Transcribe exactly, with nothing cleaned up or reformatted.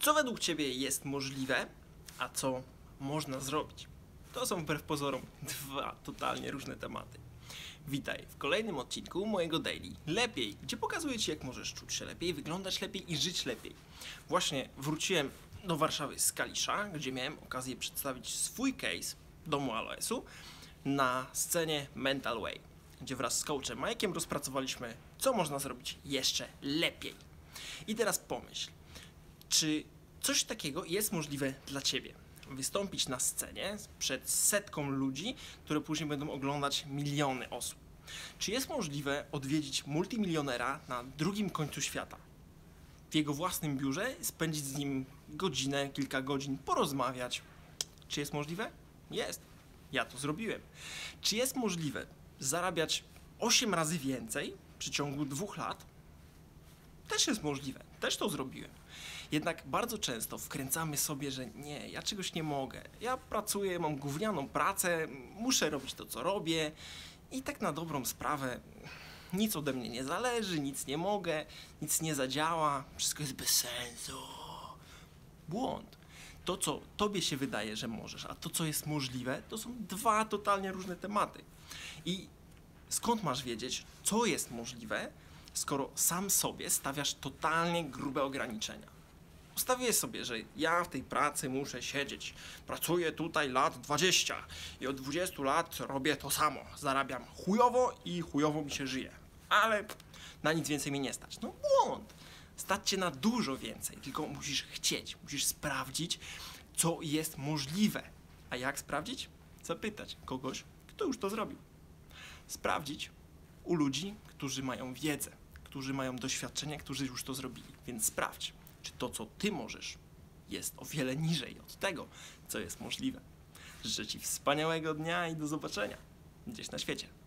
Co według Ciebie jest możliwe, a co można zrobić? To są wbrew pozorom dwa totalnie różne tematy. Witaj w kolejnym odcinku mojego Daily Lepiej, gdzie pokazuję Ci, jak możesz czuć się lepiej, wyglądać lepiej i żyć lepiej. Właśnie wróciłem do Warszawy z Kalisza, gdzie miałem okazję przedstawić swój case domu Aloesu na scenie Mental Way, gdzie wraz z coachem Majkiem rozpracowaliśmy, co można zrobić jeszcze lepiej. I teraz pomyśl, czy coś takiego jest możliwe dla Ciebie? Wystąpić na scenie przed setką ludzi, które później będą oglądać miliony osób. Czy jest możliwe odwiedzić multimilionera na drugim końcu świata, w jego własnym biurze, spędzić z nim godzinę, kilka godzin, porozmawiać? Czy jest możliwe? Jest. Ja to zrobiłem. Czy jest możliwe zarabiać osiem razy więcej w przeciągu dwóch lat? Też jest możliwe. Też to zrobiłem. Jednak bardzo często wkręcamy sobie, że nie, ja czegoś nie mogę. Ja pracuję, mam gównianą pracę, muszę robić to, co robię i tak na dobrą sprawę nic ode mnie nie zależy, nic nie mogę, nic nie zadziała, wszystko jest bez sensu. Błąd. To, co tobie się wydaje, że możesz, a to, co jest możliwe, to są dwa totalnie różne tematy. I skąd masz wiedzieć, co jest możliwe, skoro sam sobie stawiasz totalnie grube ograniczenia? Ustawię sobie, że ja w tej pracy muszę siedzieć. Pracuję tutaj lat dwadzieścia i od dwudziestu lat robię to samo. Zarabiam chujowo i chujowo mi się żyje. Ale na nic więcej mnie nie stać. No błąd. Stać cię na dużo więcej, tylko musisz chcieć, musisz sprawdzić, co jest możliwe. A jak sprawdzić? Zapytać kogoś, kto już to zrobił. Sprawdzić u ludzi, którzy mają wiedzę, którzy mają doświadczenie, którzy już to zrobili. Więc sprawdź, czy to, co ty możesz, jest o wiele niżej od tego, co jest możliwe. Życzę Ci wspaniałego dnia i do zobaczenia gdzieś na świecie.